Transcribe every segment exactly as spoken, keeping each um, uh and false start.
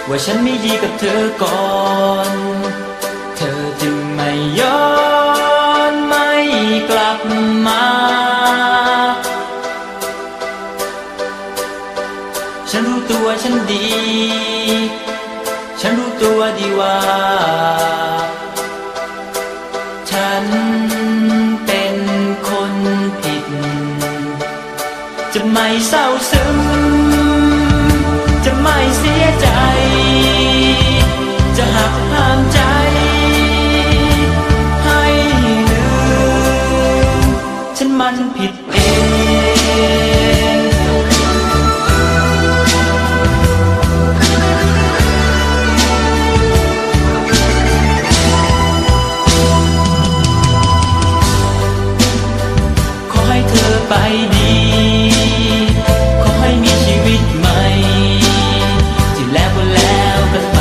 ว่าฉันไม่ดีกับเธอก่อนเธอจึงไม่ย้อนไม่กลับมาฉันรู้ตัวฉันดีฉันรู้ตัวดีว่าฉันเป็นคนผิดจะไม่เศร้าซึมจะไม่เสียใจจะหักห้ามใจให้ลืมฉันมันผิดเองขอให้เธอไปดีขอให้มีชีวิตใหม่ที่แล้วก็แล้วกันไป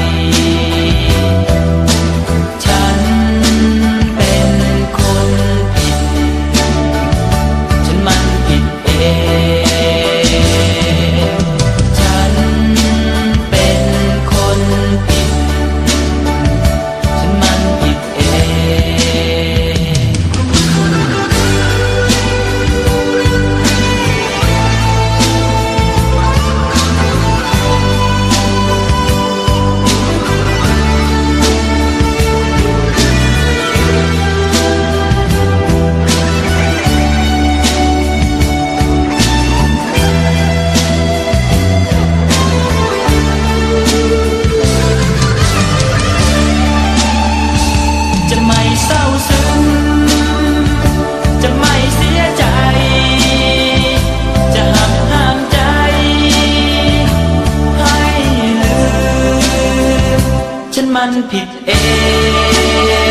ฉันเป็นคนผิดฉันมันผิดเองฉันเป็นคนผิดฉันมันผิดเองจะไม่เศร้าซึมจะไม่เสียใจจะหักห้ามใจให้ลืมฉันมันผิดเอง